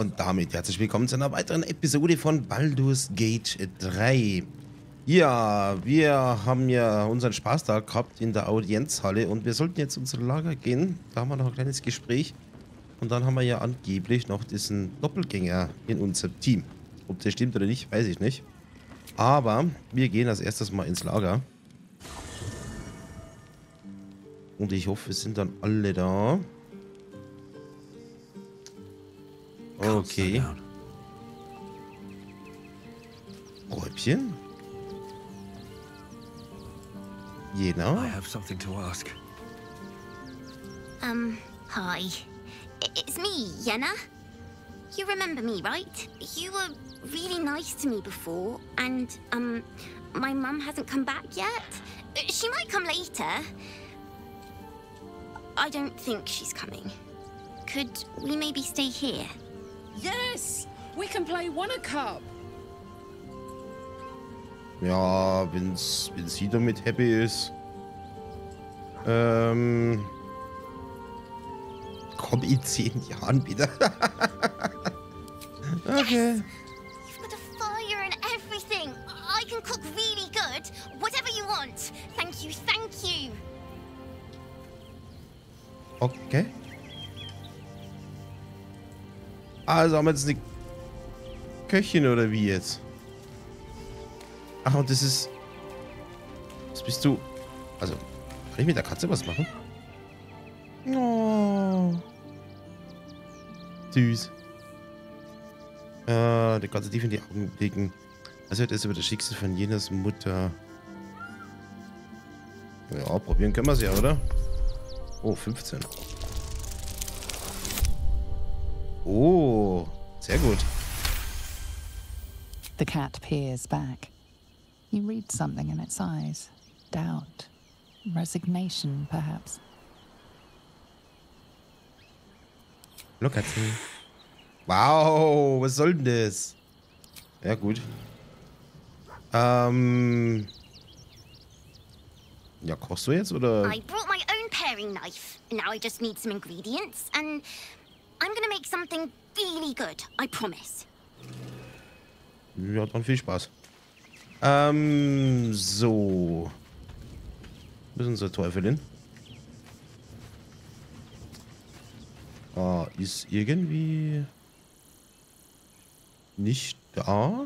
Und damit herzlich willkommen zu einer weiteren Episode von Baldur's Gate 3. Ja, wir haben ja unseren Spaßtag gehabt in der Audienzhalle und wir sollten jetzt unser Lager gehen. Da haben wir noch ein kleines Gespräch. Und dann haben wir ja angeblich noch diesen Doppelgänger in unserem Team. Ob das stimmt oder nicht, weiß ich nicht. Aber wir gehen als erstes mal ins Lager. Und ich hoffe, es sind dann alle da. Okay. Räubchen? Jena? I have something to ask. Hi. It's me, Yenna. You remember me, right? You were really nice to me before, and, my mum hasn't come back yet. She might come later. I don't think she's coming. Could we maybe stay here? Yes! We can play Wonder Cup! Ja, wenn sie damit happy ist. Komm in 10 Jahren wieder. Okay. Yes! You've got a fire and everything. I can cook really good. Whatever you want. Thank you, thank you. Okay. Also haben wir jetzt eine Köchin oder wie jetzt? Ach, und das ist... Was bist du? Also, kann ich mit der Katze was machen? Oh. Süß. Die Katze tief in die Augen blicken. Also das ist über das Schicksal von Jenas Mutter. Ja, probieren können wir es ja, oder? Oh, 15. Oh, sehr gut. The cat peers back. You read something in its eyes. Doubt. Resignation, perhaps. Hallo Katze. Wow, was soll denn das? Ja, gut. Ja, kochst du jetzt, oder? I brought my own paring knife. Now I just need some ingredients, and I'm gonna make something really good, I promise. Ja, dann viel Spaß. So. Wo ist unsere Teufelin? Ist irgendwie nicht da.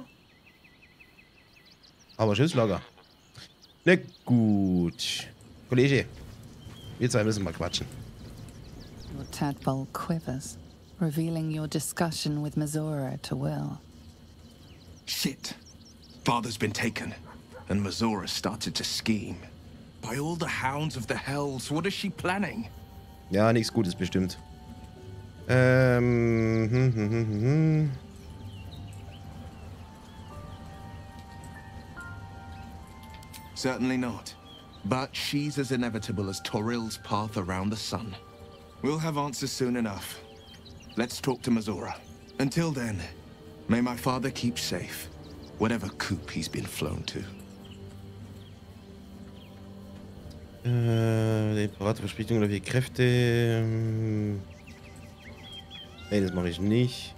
Aber schönes Lager. Na gut. Kollege, wir zwei müssen mal quatschen. Your tadpole quivers, revealing your discussion with Mizora to Will. Shit. Father's been taken, and Mizora started to scheme. By all the hounds of the hells, what is she planning? Ja, nichts Gutes bestimmt. Certainly not. But she's as inevitable as Torril's path around the sun. We'll have answers soon enough. Let's talk to Mizora. Until then, may my father keep safe, whatever coop he's been flown to. Die Paratversprechung oder wie Kräfte. Nee, das mache ich nicht.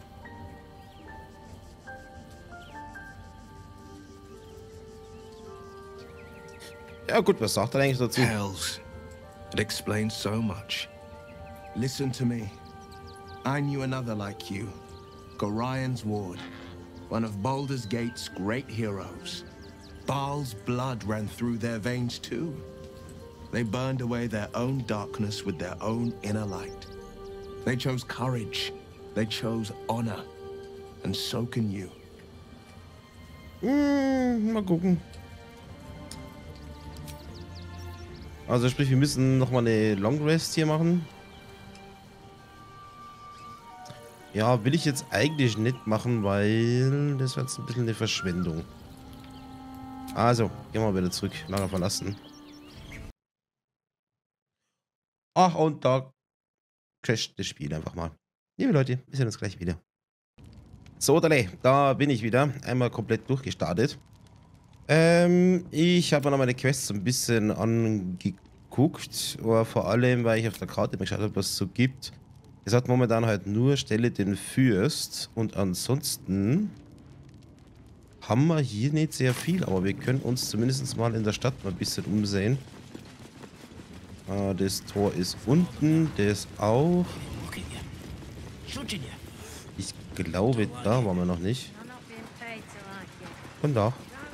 Ja gut, was sagt er eigentlich dazu? Hells. It explains so much. Listen to me. I knew another like you. Gorion's ward. One of Baldur's Gate's great heroes. Baal's blood ran through their veins too. They burned away their own darkness with their own inner light. They chose courage. They chose honor. And so can you. Mal gucken. Also sprich, wir müssen nochmal eine Long Rest hier machen. Ja, will ich jetzt eigentlich nicht machen, weil das wird jetzt ein bisschen eine Verschwendung. Also, gehen wir wieder zurück. Lager verlassen. Ach, und da crasht das Spiel einfach mal. Liebe Leute, wir sehen uns gleich wieder. So, da bin ich wieder. Einmal komplett durchgestartet. Ich habe noch meine Quests so ein bisschen angeguckt. Aber vor allem, weil ich auf der Karte mal geschaut habe, was es so gibt. Es hat momentan halt nur Stelle den Fürst und ansonsten haben wir hier nicht sehr viel, aber wir können uns zumindest mal in der Stadt mal ein bisschen umsehen. Das Tor ist unten, das auch. Ich glaube, da waren wir noch nicht. Und da.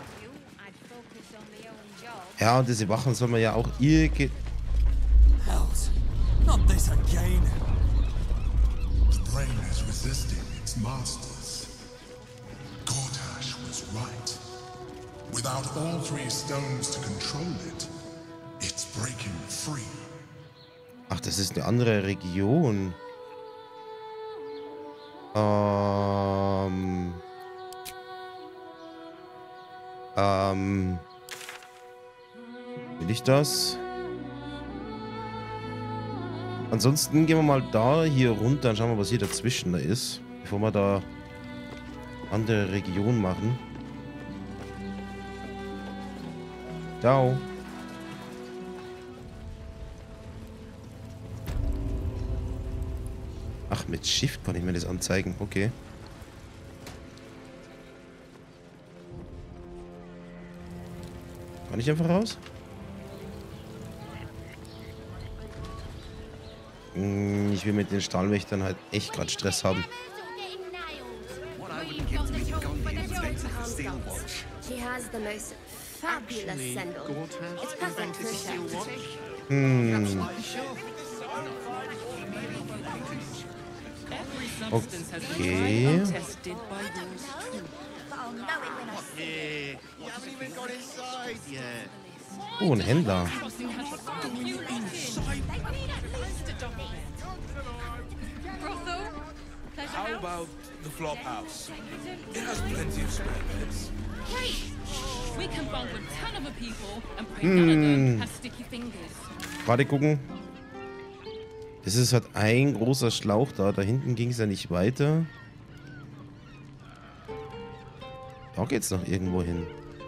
Ja, und diese Wachen soll man ja auch irgendwie... Hells, not this again. The brain is resisting its masters. Gortash was right. Without all 3 stones to control it, it's breaking free. Ach, das ist eine andere Region. Will ich das? Ansonsten gehen wir mal da hier runter und schauen wir, was hier dazwischen da ist, bevor wir da andere Region machen. Ciao. Ach, mit Shift kann ich mir das anzeigen. Okay. Kann ich einfach raus? Ich will mit den Stahlwächtern halt echt gerade Stress haben. She has the most fabulous sandal. It's perfect for a chef. Okay. Oh, ein Händler. How about the flop house? It has plenty of spare beds. Great! We can bunk with 10 other people and pray none of them have sticky fingers. Warte gucken. Das ist halt ein großer Schlauch da. Da hinten ging es ja nicht weiter. Da geht's noch irgendwo hin.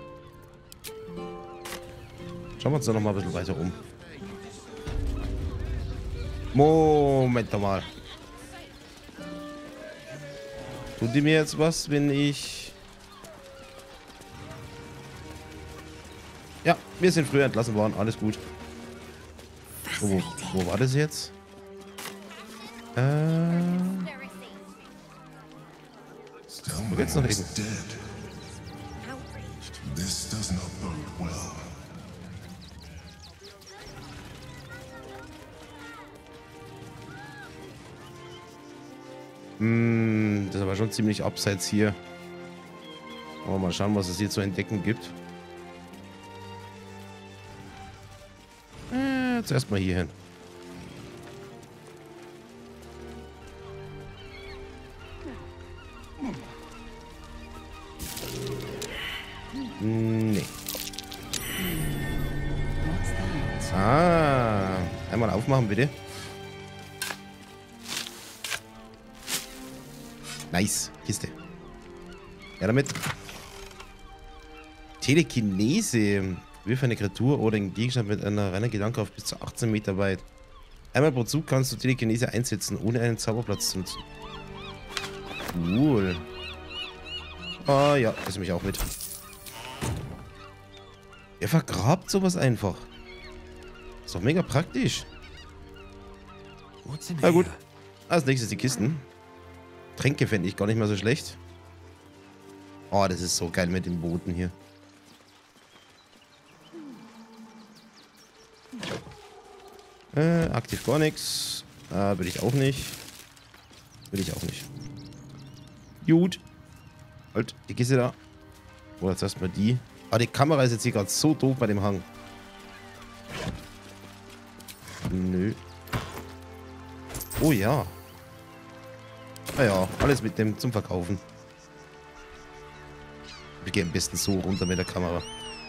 Schauen wir uns da noch mal ein bisschen weiter um. Moment mal. Tut die mir jetzt was, wenn ich... Ja, wir sind früher entlassen worden. Alles gut. Wo war das jetzt? Wo geht's noch hin? This does not bode well. Das ist aber schon ziemlich abseits hier. Aber mal schauen, was es hier zu entdecken gibt. Zuerst mal hier hin. Nee. Einmal aufmachen, bitte. Nice. Kiste. Ja, damit. Telekinese. Wirf eine Kreatur oder einen Gegenstand mit einer reinen Gedankenkraft bis zu 18 Meter weit. Einmal pro Zug kannst du Telekinese einsetzen, ohne einen Zauberplatz zu nutzen. Cool. Ah ja, das nehme ich auch mit. Wer vergrabt sowas einfach? Ist doch mega praktisch. Na gut. Als nächstes die Kisten. Tränke fände ich gar nicht mal so schlecht. Oh, das ist so geil mit den Booten hier. Aktiv gar nichts. Will ich auch nicht. Will ich auch nicht. Gut. Halt, die Kiste da. Oder jetzt erstmal die. Ah, die Kamera ist jetzt hier gerade so doof bei dem Hang. Nö. Oh ja. Naja, alles mit dem zum Verkaufen. Wir gehen am besten so runter mit der Kamera.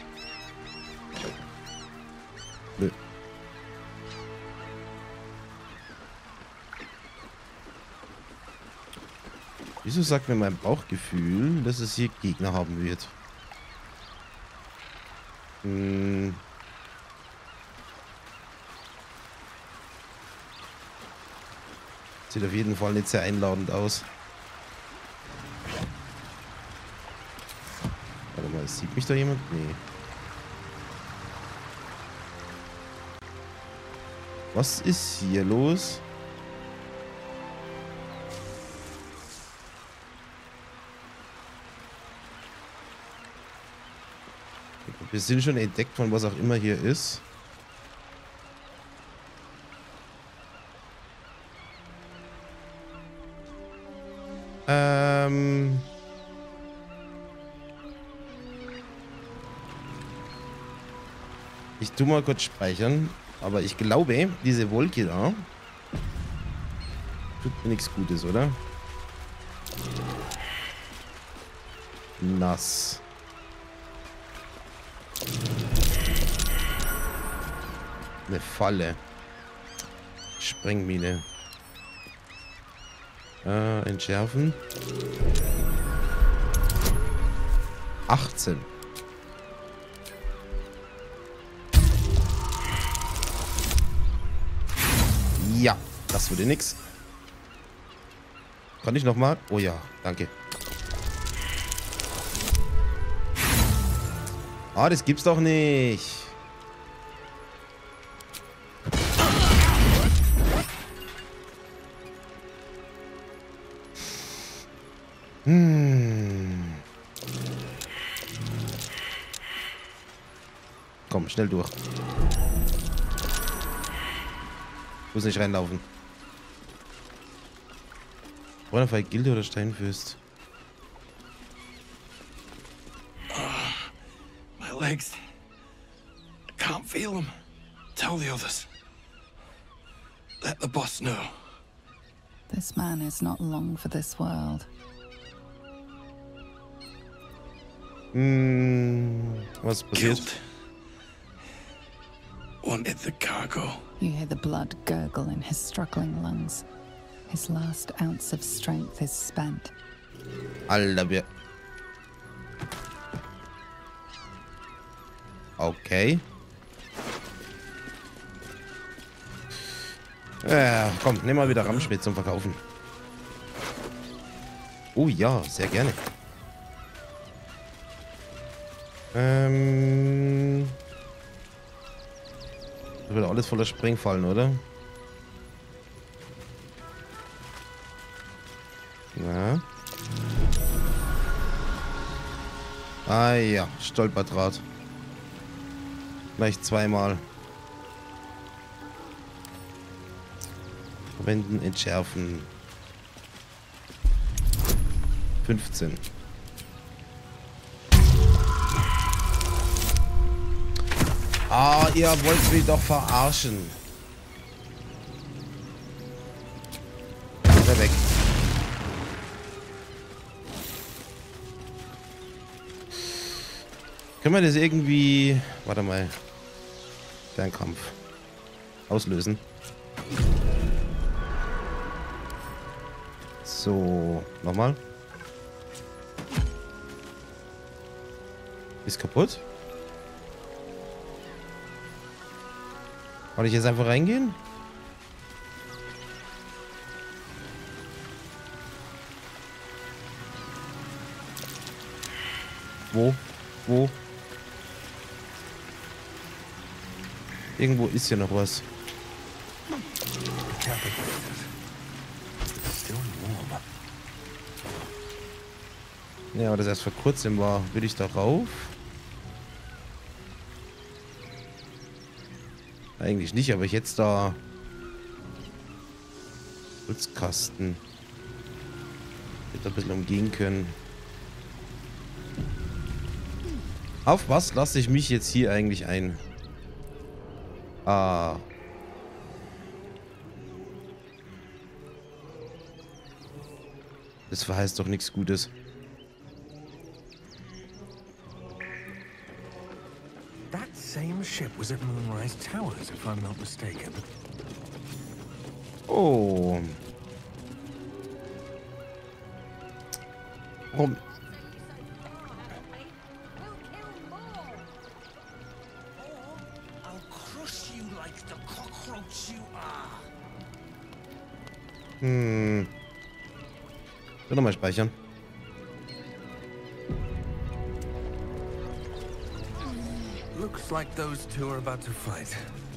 Nö. Wieso sagt mir mein Bauchgefühl, dass es hier Gegner haben wird? Sieht auf jeden Fall nicht sehr einladend aus. Warte mal, sieht mich da jemand? Nee. Was ist hier los? Wir sind schon entdeckt von was auch immer hier ist. Ich tu mal kurz speichern, aber ich glaube, diese Wolke da tut mir nichts Gutes, oder? Nass. Eine Falle. Sprengmine. Entschärfen. 18. Ja, das würde nix. Kann ich nochmal? Oh ja, danke. Ah, das gibt's doch nicht. Komm, schnell durch. Muss nicht reinlaufen. Bronnerfall, Gilde oder Steinfürst? My legs. I can't feel them. Tell the others. Let the boss know. This man is not long for this world. Was passiert? Guilt. Wanted the cargo. You hear the blood gurgle in his struggling lungs. His last ounce of strength is spent. Alter, wir... Okay. Ja, komm, nimm mal wieder Ramschmidt zum Verkaufen. Oh ja, sehr gerne. Das wird alles voller Sprengfallen, oder? Ja. Ah ja, Stolperdraht. Gleich zweimal. Verwenden, entschärfen. 15. Ah, ihr wollt mich doch verarschen. Ist er weg. Können wir das irgendwie... Warte mal. Fernkampf. Auslösen. So, nochmal. Ist kaputt. Kann ich jetzt einfach reingehen? Wo? Wo? Irgendwo ist hier noch was. Ja, aber das erst vor kurzem war. Will ich darauf? Eigentlich nicht, aber ich jetzt da... Holzkasten. Hätte ein bisschen umgehen können. Auf was lasse ich mich jetzt hier eigentlich ein? Ah. Das verheißt doch nichts Gutes. That same ship was at Moonrise Towers, if I'm not mistaken. Oh. Warum? So, nochmal speichern. Looks like those two are about to fight.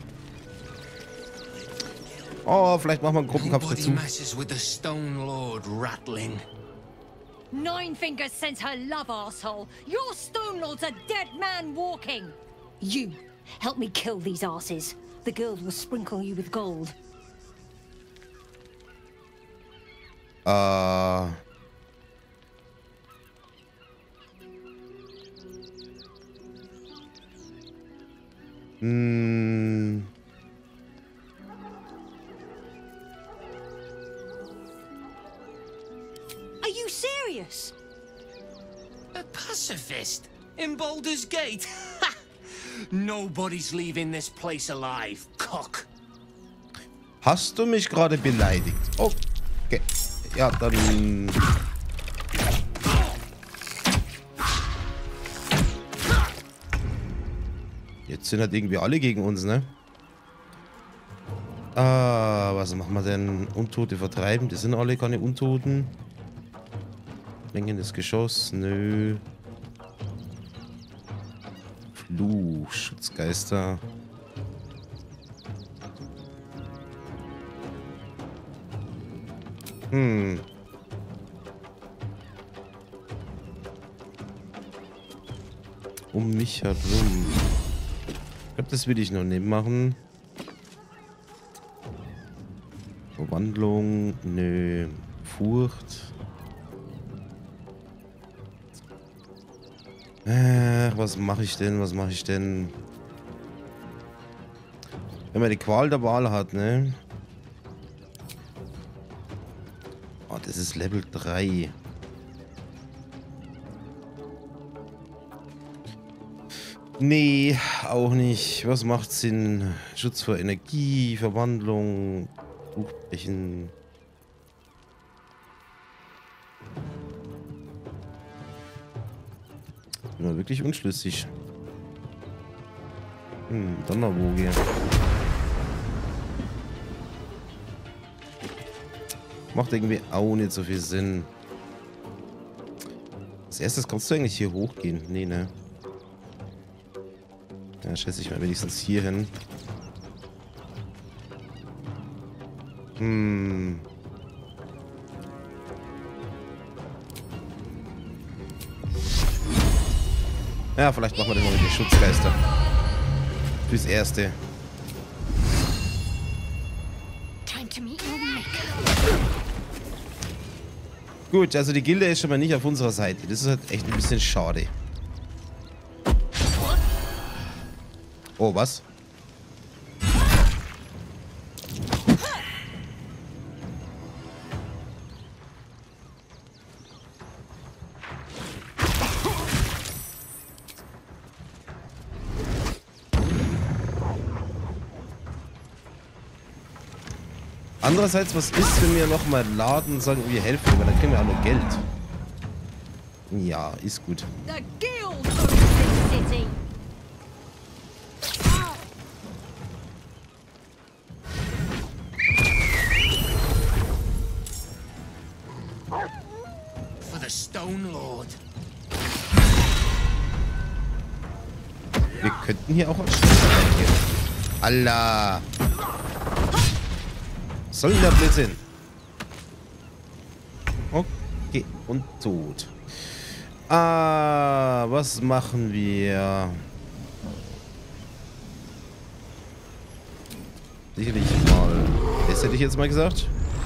Oh, vielleicht machen wir einen Gruppenkampf dazu. messes with the Stone Lord, Ratling. Nine Fingers sent her love, arsehole. Your Stone Lord's a dead man walking. You, help me kill these asses. The girls will sprinkle you with gold. Are you serious? A pacifist? In Baldur's Gate? Ha! Nobody's leaving this place alive, cock. Hast du mich gerade beleidigt? Okay. Ja, dann... Jetzt sind halt irgendwie alle gegen uns, ne? Was machen wir denn? Untote vertreiben? Das sind alle keine Untoten. Mengendes Geschoss? Nö. Fluch, Schutzgeister. Um mich herum. Ich glaube, das will ich noch nicht machen. Verwandlung, nö. Furcht. Was mache ich denn? Was mache ich denn? Wenn man die Qual der Wahl hat, ne? Oh, das ist Level 3. Nee, auch nicht. Was macht Sinn? Schutz vor Energie, Verwandlung, Buchbrechen. Bin mir wirklich unschlüssig. Donnerwoge. Macht irgendwie auch nicht so viel Sinn. Als erstes kannst du eigentlich hier hochgehen. Nee, ne? Ja, schätze ich mal wenigstens hier hin. Ja, vielleicht machen wir das mal mit den Schutzgeister. Fürs Erste. Gut, also die Gilde ist schon mal nicht auf unserer Seite. Das ist halt echt ein bisschen schade. Oh, was? Andererseits, was ist, wenn wir nochmal laden und sagen, wir helfen, weil dann kriegen wir auch noch Geld. Ja, ist gut. The guild of this city. For the Stone Lord. Wir könnten hier auch als Schlüssel gehen. Allah. Was soll denn der Blödsinn? Okay, und tot. Was machen wir? Sicherlich mal. Das hätte ich jetzt mal gesagt.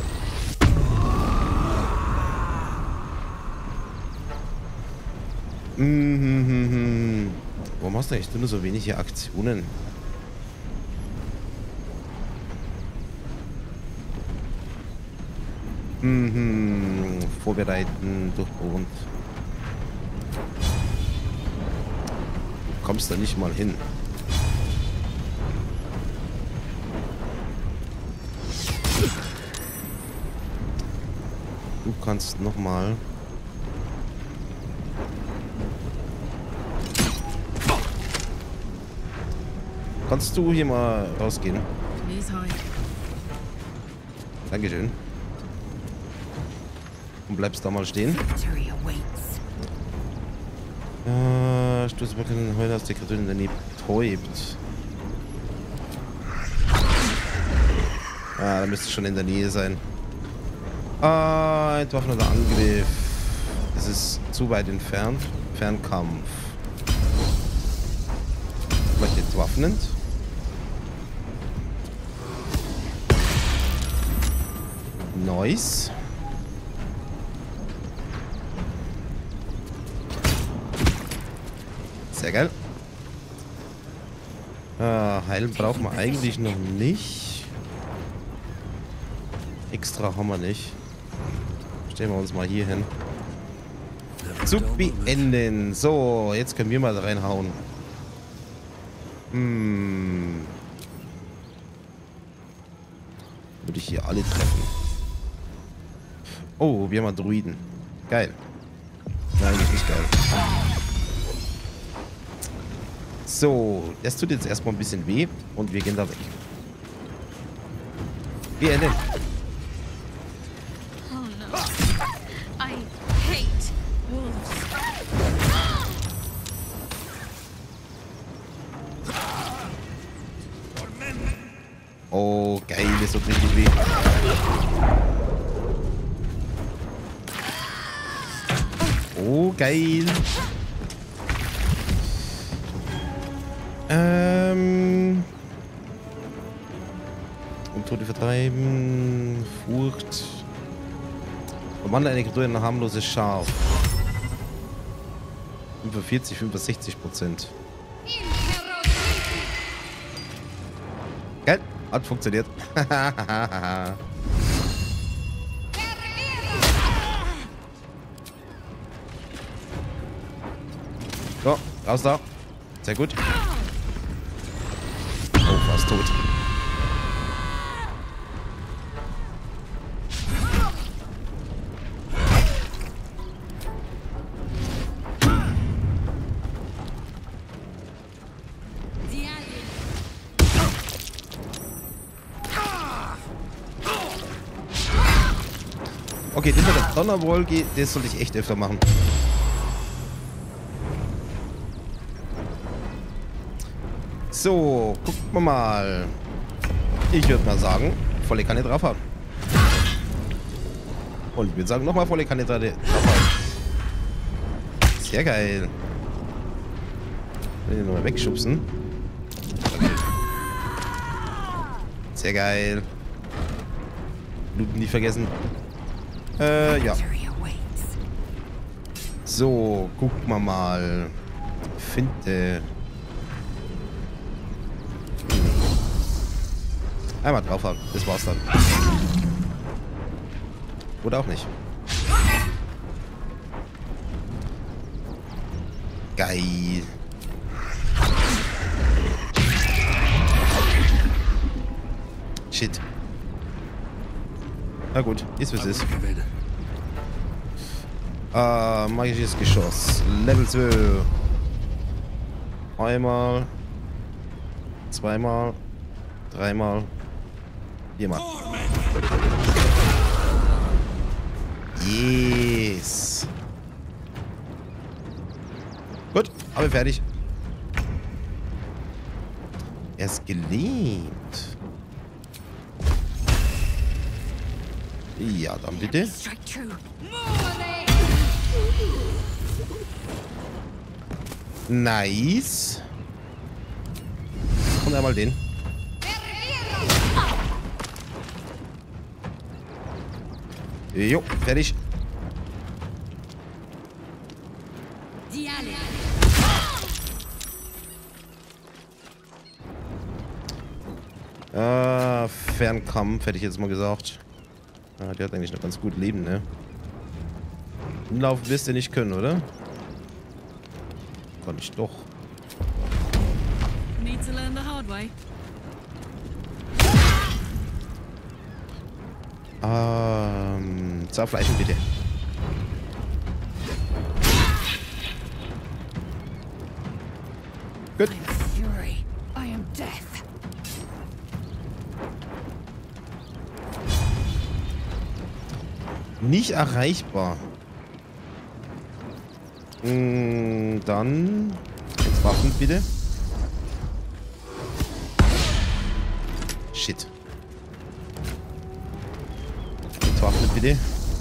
Warum hast du echt nur so wenige Aktionen? Vorbereiten, durchbohren. Du kommst da nicht mal hin. Du kannst noch mal. Kannst du hier mal rausgehen? Dankeschön. und bleibst da mal stehen. Stoße Backen heute aus der Kreatur in der Nähe betäubt. Ah, da müsste schon in der Nähe sein. Entwaffneter Angriff. Es ist zu weit entfernt. Fernkampf. Vielleicht entwaffnend. Nice. Sehr geil. Heilen brauchen wir eigentlich noch nicht. Extra haben wir nicht. Stellen wir uns mal hier hin. Zu beenden. So, jetzt können wir mal reinhauen. Würde ich hier alle treffen. Oh, wir haben einen Druiden. Geil. Nein, das ist nicht geil. So, das tut jetzt erstmal ein bisschen weh und wir gehen da weg. Wir enden. Oh no. I hate wolves. Oh, geil, das tut richtig weh. Oh, geil. Untote vertreiben. Furcht. Verwandle eine Kreatur in ein harmloses Schaf. 45, 65%. Geil. Hat funktioniert. So, raus da. Sehr gut. Oh, fast tot. Okay, das mit der Donnerwolke, das sollte ich echt öfter machen. So, gucken wir mal. Ich würde mal sagen, volle Kanne drauf haben. Und ich würde sagen, nochmal volle Kanne drauf haben. Sehr geil. Will ich nochmal wegschubsen. Sehr geil. Bluten nicht vergessen. Ja. So, gucken wir mal. Finde. Einmal drauf haben. Das war's dann. Oder auch nicht. Geil. Shit. Na gut, ist wie es ist. Magisches Geschoss. Level 2. Einmal. Zweimal. Dreimal. Viermal. Yes. Gut, aber fertig. Er ist gelebt. Ja, dann bitte. Nice. Und einmal den. Jo, fertig. Fernkampf hätte ich jetzt mal gesagt. Ah, der hat eigentlich noch ganz gut Leben, ne? Umlaufen wirst du nicht können, oder? Kann ich doch. Need to learn the hard way. Zerfleischen bitte. Gut. Nicht erreichbar. Dann... Jetzt Waffen, bitte. Shit. Jetzt Waffen, bitte.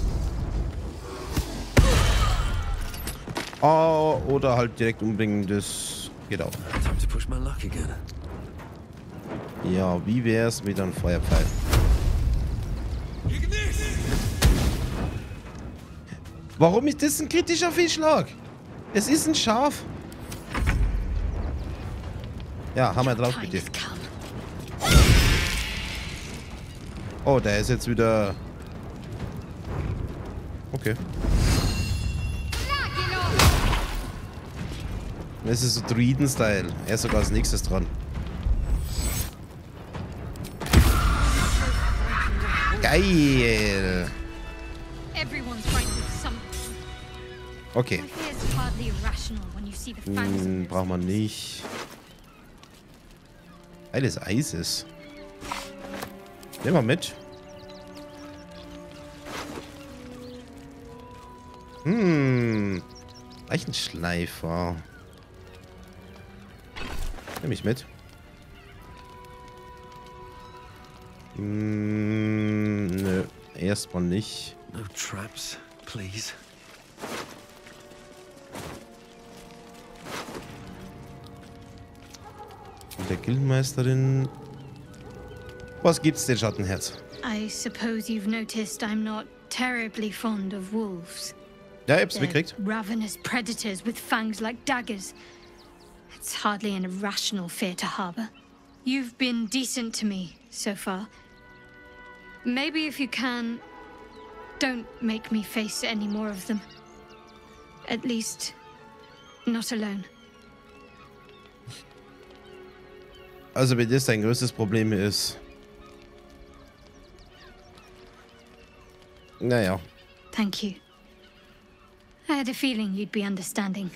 Oh, oder halt direkt umbringen, das geht auch. Ja, wie wär's mit einem Feuerpfeil? Warum ist das ein kritischer Fehlschlag? Es ist ein Schaf. Ja, Hammer drauf, bitte. Oh, der ist jetzt wieder... Okay. Das ist so Druiden-Style. Er ist sogar als nächstes dran. Geil! Okay. Braucht man nicht. Alles Eises. Nehmen wir mit. Leichenschleifer. Nehme ich mit. Nö, erstmal nicht. No traps, please. Und der Guildmeisterin. Was gibt's denn, Schattenherz? I suppose you've noticed I'm not terribly fond of wolves. Ja, ich hab's mitgekriegt. Ravenous predators with fangs like daggers. It's hardly an irrational fear to harbor. You've been decent to me so far. Maybe if you can, don't make me face any more of them. At least, not alone. Also, wenn das dein größtes Problem ist. Naja. Thank you. I had a feeling you'd be understanding.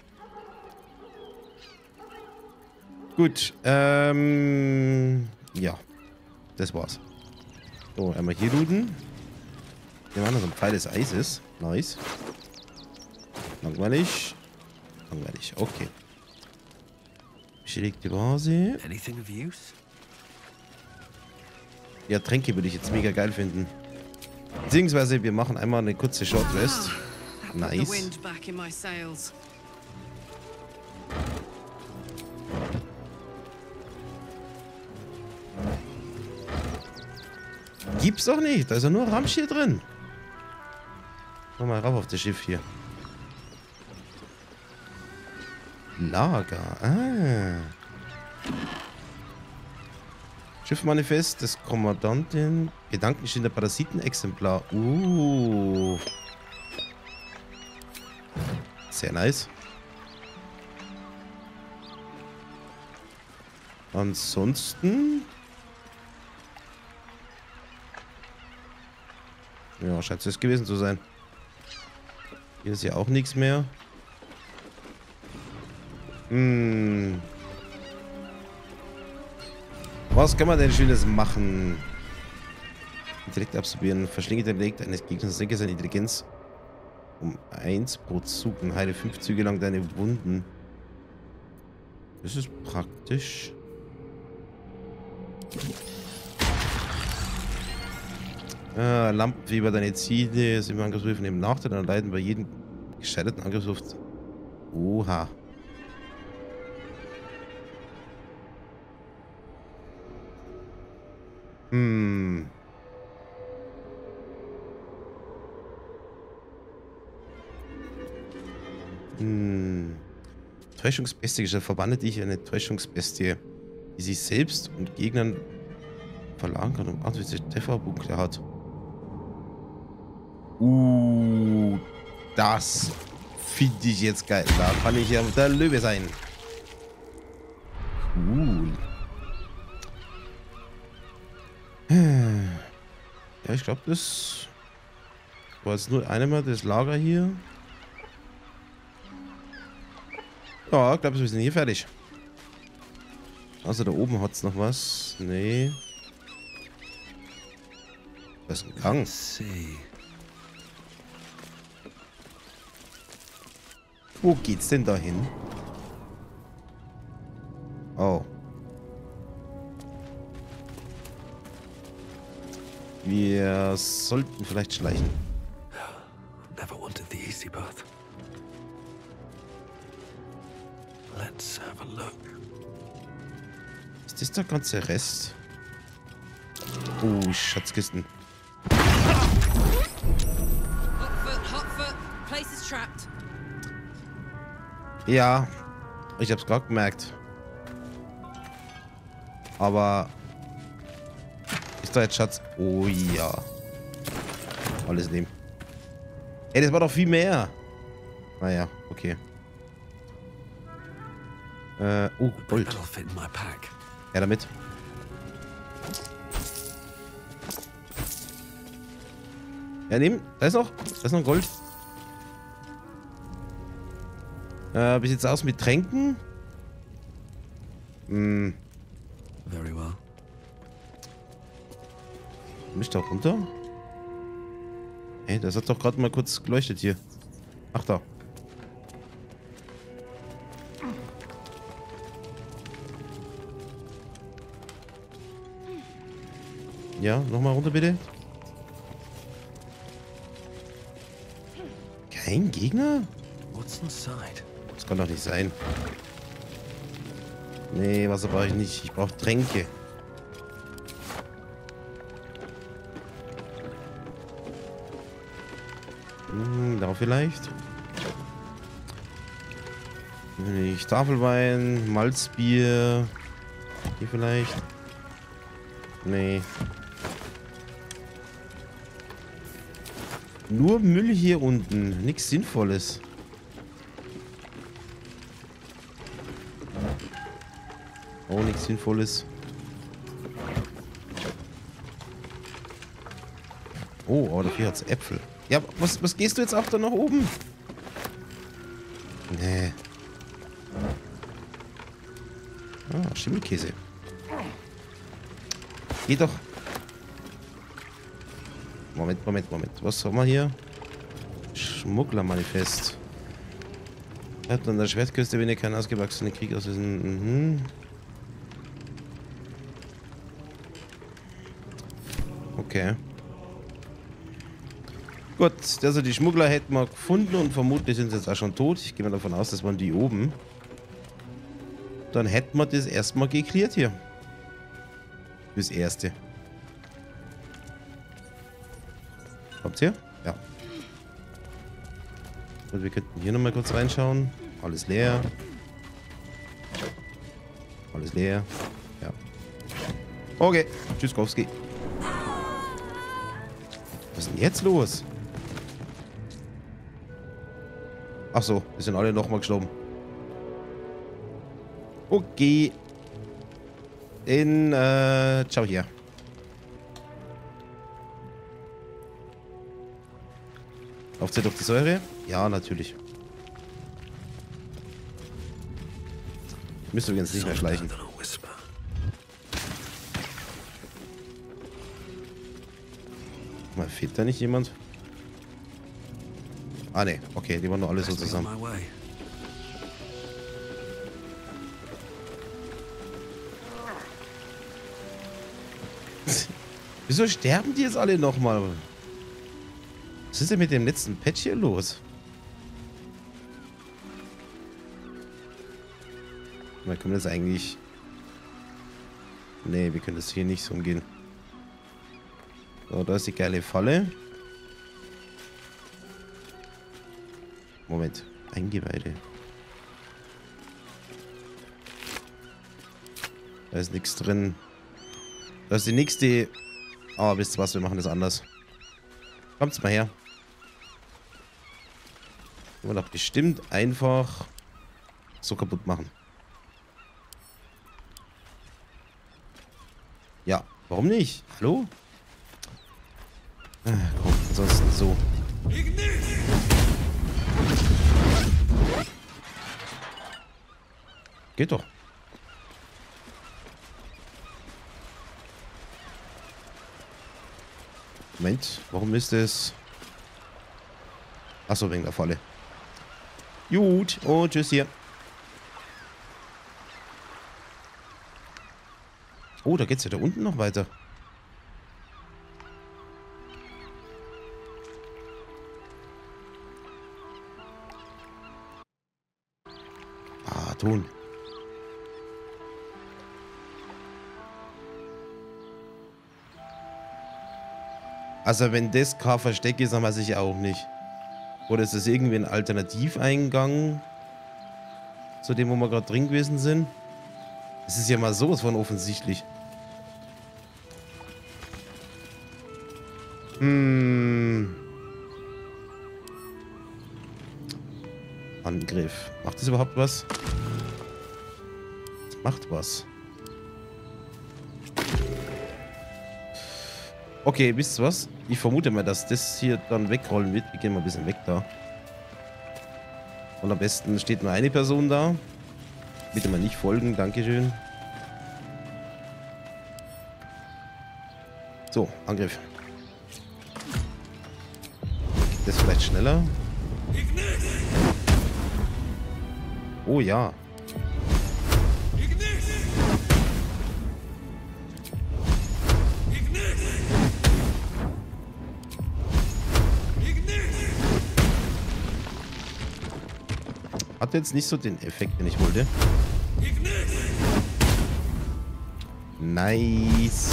Gut, ja. Das war's. So, einmal hier looten. Wir machen noch ein Pfeil des Eises. Nice. Langweilig. Langweilig, okay. Beschädigte Vase. Anything of use? Ja, Tränke würde ich jetzt mega geil finden. Beziehungsweise wir machen einmal eine kurze Short Rest. Nice. Gibt's doch nicht. Da ist ja nur Ramsch hier drin. Mach mal rauf auf das Schiff hier. Lager. Ah. Schiffmanifest des Kommandanten. Gedankenstehender Parasitenexemplar. Sehr nice. Ansonsten... Ja, scheint es gewesen zu sein. Hier ist ja auch nichts mehr. Was kann man denn Schönes machen? Intellekt absorbieren. Verschlinge den Intellekt eines Gegners. Senke seine Intelligenz um 1 pro Zug und heile 5 Züge lang deine Wunden. Das ist praktisch. Lampenfieber, deine Ziele sind im Angriffswurf von dem Nachteil und leiden bei jedem gescheiterten Angriffswurf. Oha. Täuschungsbestie gestellt. Verbanne dich eine Täuschungsbestie, die sich selbst und Gegnern verlagern kann und 28 Trefferpunkte hat. Das finde ich jetzt geil. Da kann ich ja der Löwe sein. Cool. Ja, ich glaube, das war jetzt nur einmal das Lager hier. Ja, ich glaube, wir sind hier fertig. Also da oben hat es noch was. Nee. Das ist ein Gang. Wo geht's denn da hin? Oh. Wir sollten vielleicht schleichen. Never wanted the easy path. Let's have a look. Ist das der ganze Rest? Oh, Schatzkisten. Hotfoot, place is trapped. Ja, ich hab's gerade gemerkt. Aber ist da jetzt Schatz? Oh ja. Alles nehmen. Ey, das war doch viel mehr. Naja, okay. Oh, Gold. Ja, damit. Ja, nehmen. Da ist noch Gold. Wie sieht's aus mit Tränken? Hm. Very well. Komm ich da runter? Ey, das hat doch gerade mal kurz geleuchtet hier. Ach da. Ja, nochmal runter bitte. Kein Gegner? What's inside? Das kann doch nicht sein. Nee, Wasser brauche ich nicht. Ich brauche Tränke. Da vielleicht. Nicht Tafelwein, Malzbier. Hier vielleicht. Nee. Nur Müll hier unten. Nichts Sinnvolles. Oh, nichts Sinnvolles. Oh, aber dafür hat's Äpfel. Ja, was gehst du jetzt auch da nach oben? Nee. Ah, Schimmelkäse. Geh doch. Moment. Was haben wir hier? Schmugglermanifest. Hat an der Schwertküste, wenn ihr keinen ausgewachsenen Krieg auslösen. Okay. Gut, also die Schmuggler hätten wir gefunden und vermutlich sind sie jetzt auch schon tot. Ich gehe mal davon aus, das waren die oben. Dann hätten wir das erstmal geklärt hier. Fürs Erste. Habt ihr? Ja. Und wir könnten hier nochmal kurz reinschauen. Alles leer. Alles leer. Ja. Okay. Tschüsskowski. Was ist denn jetzt los? Ach so, wir sind alle nochmal gestorben. Okay. Ciao hier. Aufzählt auf die Säure? Ja, natürlich. Müsst übrigens nicht mehr schleichen. Mal, fehlt da nicht jemand? Ah, ne. Okay, die waren nur alle so zusammen. Wieso sterben die jetzt alle nochmal? Was ist denn mit dem letzten Patch hier los? Na, können wir das eigentlich... Ne, wir können das hier nicht so umgehen. So, da ist die geile Falle. Moment. Eingeweide. Da ist nichts drin. Da ist die nächste... Oh, wisst ihr was? Wir machen das anders. Kommt's mal her. Wir doch bestimmt einfach so kaputt machen. Ja, warum nicht? Hallo? Ah, komm, ansonsten so. Geht doch. Moment, warum ist es... Achso, wegen der Falle. Gut. Oh, tschüss hier. Oh, da geht's ja da unten noch weiter. Ah, Ton. Also wenn das kein Versteck ist, dann weiß ich auch nicht. Oder ist das irgendwie ein Alternativeingang zu dem, wo wir gerade drin gewesen sind? Das ist ja mal sowas von offensichtlich. Angriff. Macht das überhaupt was? Das macht was. Okay, wisst ihr was? Ich vermute mal, dass das hier dann wegrollen wird. Wir gehen mal ein bisschen weg da. Und am besten steht nur eine Person da. Bitte mal nicht folgen, dankeschön. So, Angriff. Das ist vielleicht schneller. Oh ja. Hat jetzt nicht so den Effekt, den ich wollte. Nice.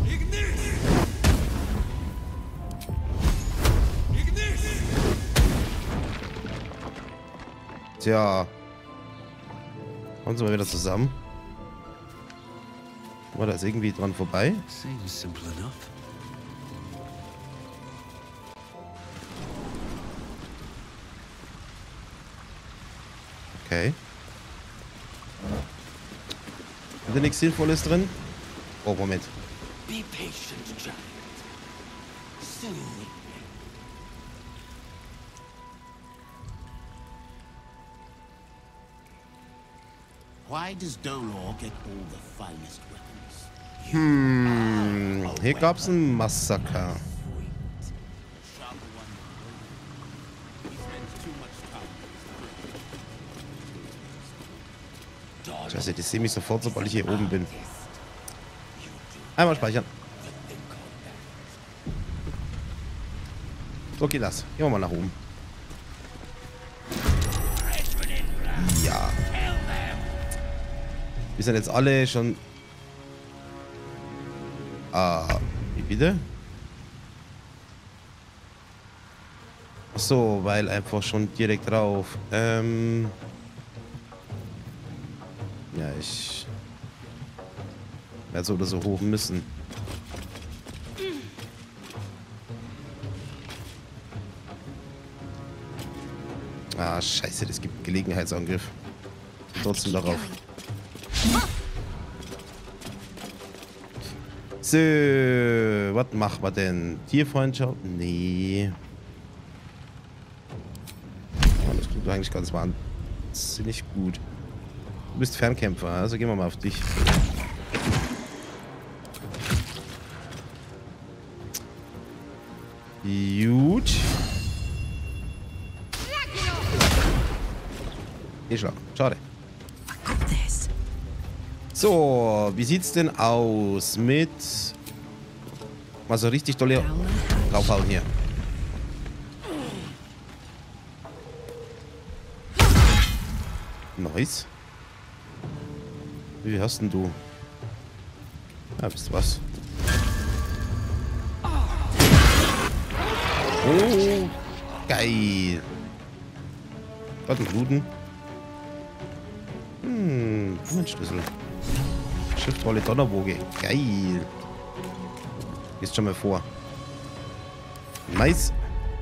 Tja. Kommen Sie mal wieder zusammen. War das irgendwie dran vorbei? Seems simple enough. Okay. Ist da nichts Sinnvolles drin? Oh, Moment. Be patient, child. Soon. Why does Dolor get all the finest weapons? Hier gab's ein Massaker. Scheiße, die sehen mich sofort, sobald ich hier oben bin. Einmal speichern. So geht das. Gehen wir mal nach oben. Ja. Wir sind jetzt alle schon... wie bitte? Ach so, weil einfach schon direkt drauf. Ja, ich werde so oder so hoch müssen. Ah, scheiße, das gibt einen Gelegenheitsangriff. Trotzdem darauf. So, was machen wir denn? Tierfreundschaft? Nee. Oh, das tut eigentlich ganz wahnsinnig gut. Du bist Fernkämpfer, also gehen wir mal auf dich. Gut. Schlag. Schade. So, wie sieht's denn aus mit mal so richtig dolle draufhauen hier. Nice. Wie hast denn du? Ja, wisst ihr was? Oh, geil. Warte, bluten. Schlüssel. Schriftrolle Donnerwoge. Geil. Gehst schon mal vor. Nice.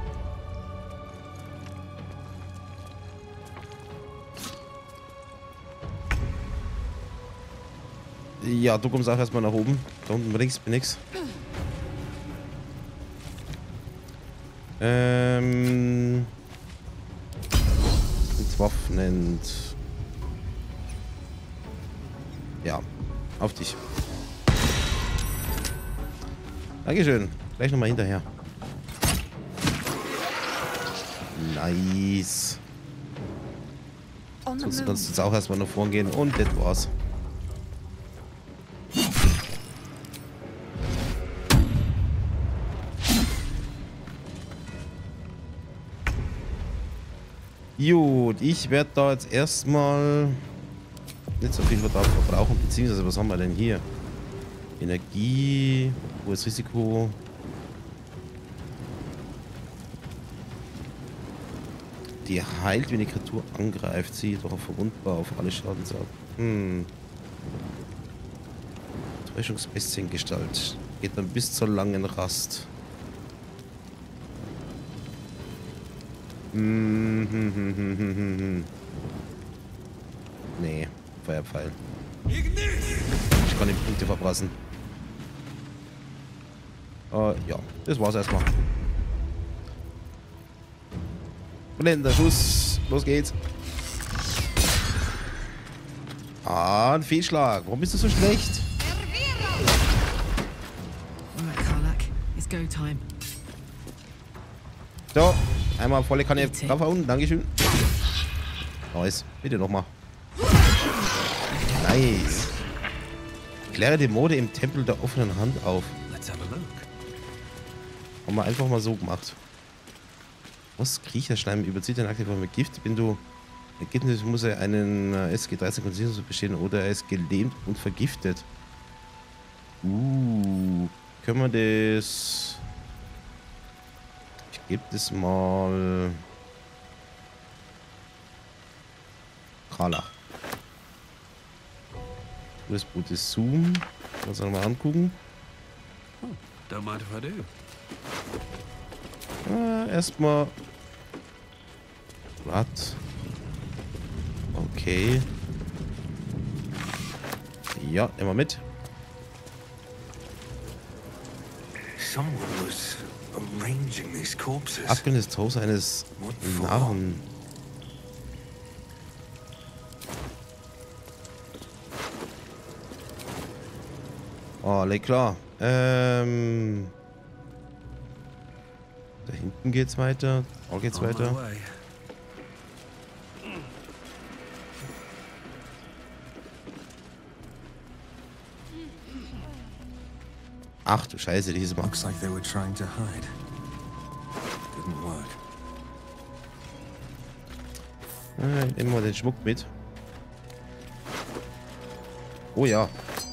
Ja, du kommst auch erstmal nach oben. Da unten links bin nix. Entwaffnend. Ja, auf dich. Dankeschön. Gleich nochmal hinterher. Nice. on the Sonst moon. kannst du jetzt auch erstmal nach vorn gehen und das war's. Gut, ich werde da jetzt erstmal nicht so viel verbrauchen, beziehungsweise was haben wir denn hier? Energie, hohes Risiko. Die heilt, wenn die Kreatur angreift. Sie ist doch verwundbar auf alle Schadensarten. Täuschungsbestiengestalt. Geht dann bis zur langen Rast. Nee, Feuerpfeil. Ich kann die Punkte verpassen. Ja, das war's erstmal. Blender Schuss. Los geht's. Ah, ein Fehlschlag. Warum bist du so schlecht? Alright, Karlak, it's go time. So, einmal volle Kanne draufhauen. Dankeschön. Nice. Bitte nochmal. Nice. Kläre die Mode im Tempel der offenen Hand auf. Haben wir einfach mal so gemacht. Was? Kriecherschleim überzieht den aktiv mit Gift. Wenn du Ergebnis muss er einen SG13 Konstitution bestehen oder er ist gelähmt und vergiftet. Können wir das... Ich gebe das mal... Karlach. Das Boot ist Zoom. Lass uns mal angucken. Don't mind if I do. Erstmal. Was? Okay. Ja, immer mit. Someone was arranging these corpses. Abgehen des Toes eines Narren. Oh, klar. Da hinten geht's weiter. Da geht's weiter. Ach du Scheiße, diesmal. Looks like they were trying to hide. Didn't work. Nehmen wir den Schmuck mit. Oh ja.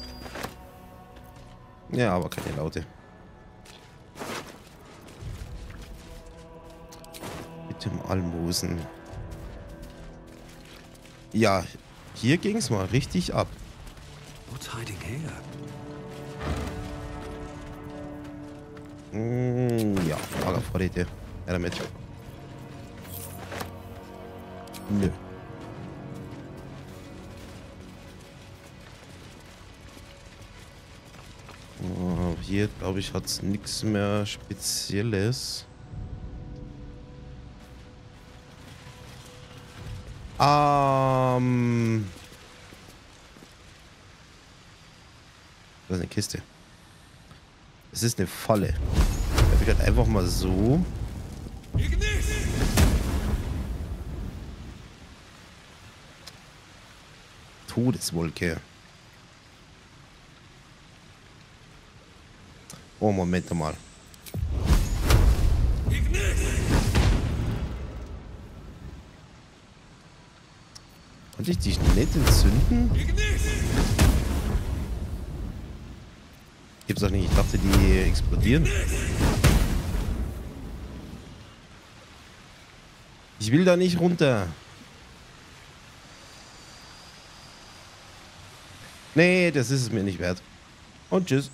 Ja, aber keine Laute. Mit dem Almosen. Ja, hier ging es mal richtig ab. What's hiding here? Ja, Lagervorräte. Ja, damit. Nö. Hier, glaube ich, hat es nichts mehr Spezielles. Das ist eine Kiste. Es ist eine Falle. Da wird halt einfach mal so. Todeswolke. Oh, Moment mal. Konnte ich dich nicht entzünden? Gibt's doch nicht. Ich dachte, die explodieren. Ich will da nicht runter. Nee, das ist es mir nicht wert. Und tschüss.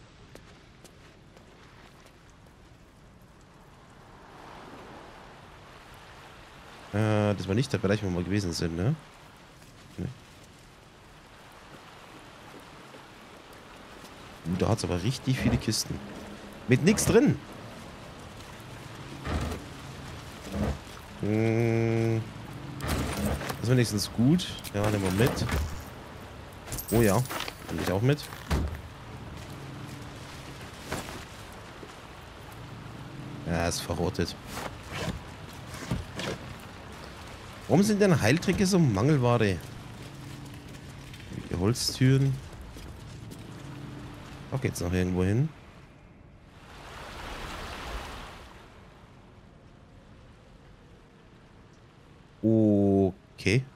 Das war nicht der Bereich, wo wir gewesen sind, ne? Nee. Da hat es aber richtig viele Kisten. Mit nichts drin. Das ist wenigstens gut. Ja, nehmen wir mit. Oh ja, nehme ich auch mit. Ja, ist verrottet. Warum sind denn Heiltränke so Mangelware? Die Holztüren. Da geht's noch irgendwo hin. Okay.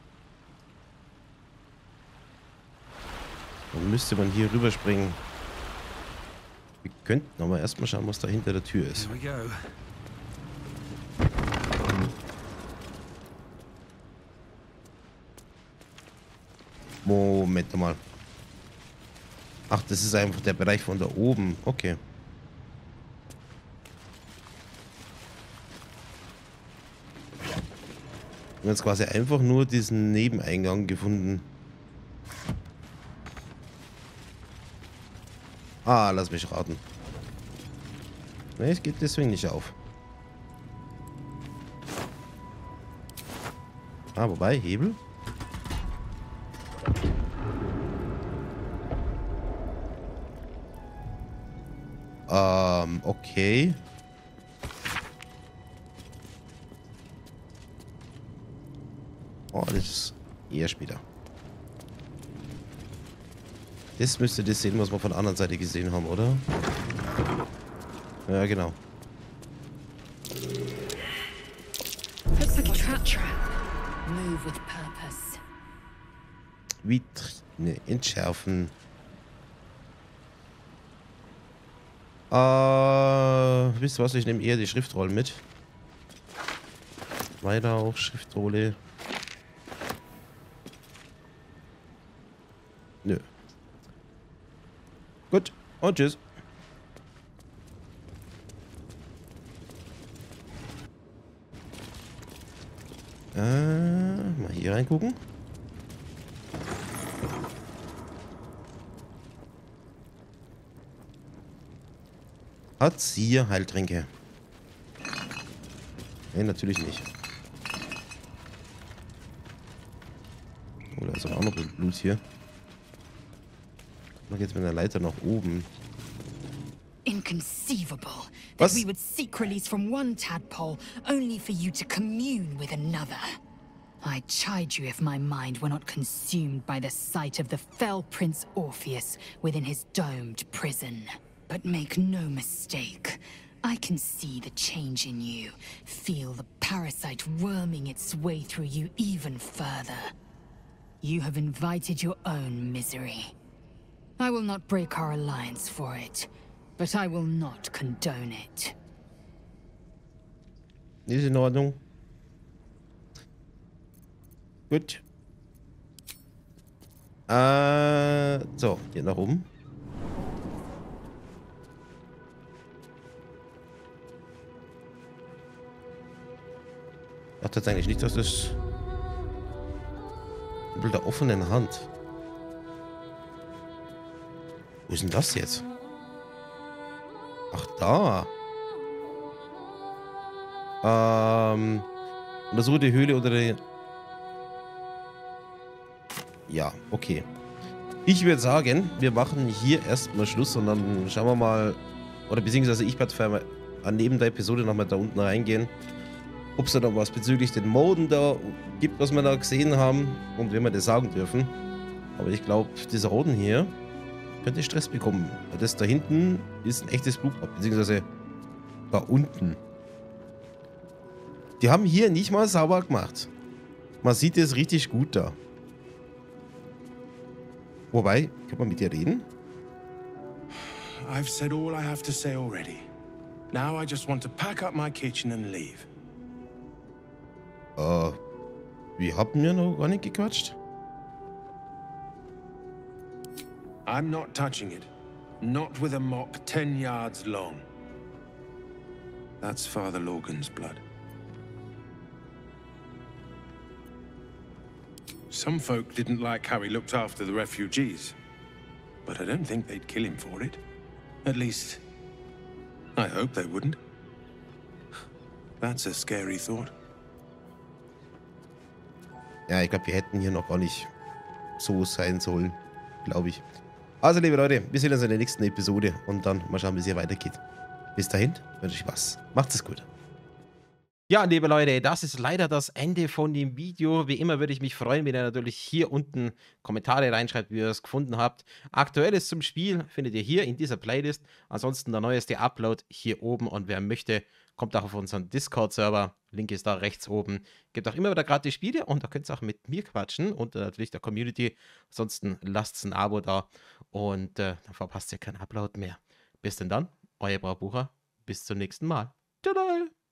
Dann müsste man hier rüberspringen. Wir könnten aber erstmal schauen, was da hinter der Tür ist. Moment mal. Ach, das ist einfach der Bereich von da oben. Okay. Wir haben jetzt quasi einfach nur diesen Nebeneingang gefunden. Ah, lass mich raten. Ne, es geht deswegen nicht auf. Ah, wobei, Hebel. Okay. Oh, das ist eher später. Das müsste das sehen, was wir von der anderen Seite gesehen haben, oder? Ja, genau. Vitrine entschärfen. Wisst ihr was? Ich nehme eher die Schriftrollen mit. Weiter auch Schriftrolle. Nö. Gut. Und tschüss. Mal hier reingucken. Hat sie Heiltränke? Nee, natürlich nicht. Oh, da ist auch noch Blut hier. Noch geht's mit der Leiter nach oben. Inconceivable that we would seek release from one tadpole only for you to commune with another. I'd chide you if my mind were not consumed by the sight of the fell Prince Orpheus within his domed prison. But make no mistake, I can see the change in you, feel the parasite worming its way through you even further. You have invited your own misery. I will not break our alliance for it, but I will not condone it. Ist in Ordnung. Gut. So, hier nach oben. Ich dachte jetzt eigentlich nicht, dass das ein Bild der offenen Hand. Wo ist denn das jetzt? Ach, da. Untersuche die Höhle oder die... Ja, okay. Ich würde sagen, wir machen hier erstmal Schluss und dann schauen wir mal, oder beziehungsweise ich werde neben der Episode nochmal da unten reingehen, ob es da noch was bezüglich den Moden da gibt, was wir da gesehen haben und wenn wir das sagen dürfen. Aber ich glaube, dieser Roden hier könnte Stress bekommen. Weil das da hinten ist ein echtes Blutbad, beziehungsweise da unten. Die haben hier nicht mal sauber gemacht. Man sieht es richtig gut da. Wobei, kann man mit dir reden? I've said all I have to say already. Now I just want to pack up my kitchen and leave. Wir haben ja noch gar nicht gequatscht. I'm not touching it. Not with a mop 10 yards long. That's Father Logan's blood. Some folk didn't like how he looked after the refugees, but I don't think they'd kill him for it. At least, I hope they wouldn't. That's a scary thought. Ja, ich glaube, wir hätten hier noch gar nicht so sein sollen, glaube ich. Also, liebe Leute, wir sehen uns in der nächsten Episode und dann mal schauen, wie es hier weitergeht. Bis dahin, wünsche ich was. Macht's es gut. Ja, liebe Leute, das ist leider das Ende von dem Video. Wie immer würde ich mich freuen, wenn ihr natürlich hier unten Kommentare reinschreibt, wie ihr es gefunden habt. Aktuelles zum Spiel findet ihr hier in dieser Playlist. Ansonsten der neueste Upload hier oben. Und wer möchte, kommt auch auf unseren Discord-Server. Link ist da rechts oben. Gibt auch immer wieder gratis Spiele und da könnt ihr auch mit mir quatschen und natürlich der Community. Ansonsten lasst ein Abo da und dann verpasst ihr keinen Upload mehr. Bis denn dann, euer Braubucher. Bis zum nächsten Mal. Tada!